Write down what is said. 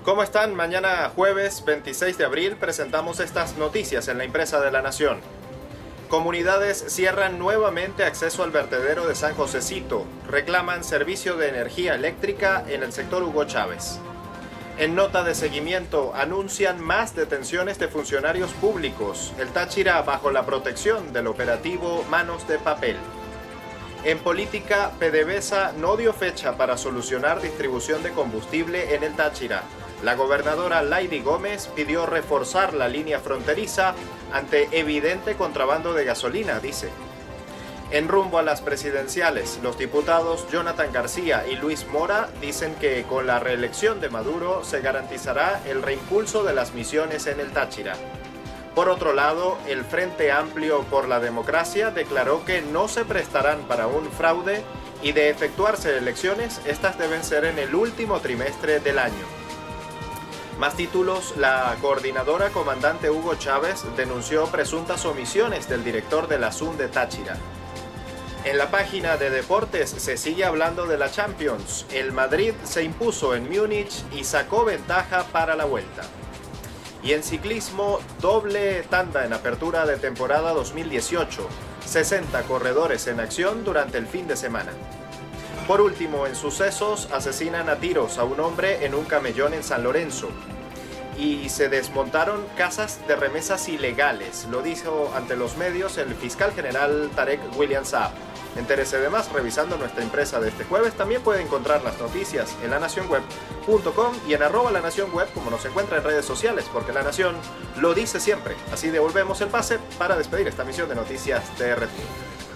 ¿Cómo están? Mañana jueves 26 de abril presentamos estas noticias en la impresa de La Nación. Comunidades cierran nuevamente acceso al vertedero de San Josecito. Reclaman servicio de energía eléctrica en el sector Hugo Chávez. En nota de seguimiento, anuncian más detenciones de funcionarios públicos. El Táchira bajo la protección del operativo Manos de Papel. En política, PDVSA no dio fecha para solucionar distribución de combustible en el Táchira. La gobernadora Lady Gómez pidió reforzar la línea fronteriza ante evidente contrabando de gasolina, dice. En rumbo a las presidenciales, los diputados Jonathan García y Luis Mora dicen que con la reelección de Maduro se garantizará el reimpulso de las misiones en el Táchira. Por otro lado, el Frente Amplio por la Democracia declaró que no se prestarán para un fraude y de efectuarse elecciones, estas deben ser en el último trimestre del año. Más títulos, la coordinadora comandante Hugo Chávez denunció presuntas omisiones del director de la SUN de Táchira. En la página de deportes se sigue hablando de la Champions. El Madrid se impuso en Múnich y sacó ventaja para la vuelta. Y en ciclismo, doble tanda en apertura de temporada 2018. 60 corredores en acción durante el fin de semana. Por último, en sucesos, asesinan a tiros a un hombre en un camellón en San Lorenzo. Y se desmontaron casas de remesas ilegales, lo dijo ante los medios el fiscal general Tarek William Saab. Entérese de más revisando nuestra impresa de este jueves. También puede encontrar las noticias en lanacionweb.com y en @lanacionweb, como nos encuentra en redes sociales, porque La Nación lo dice siempre. Así devolvemos el pase para despedir esta misión de Noticias TRT.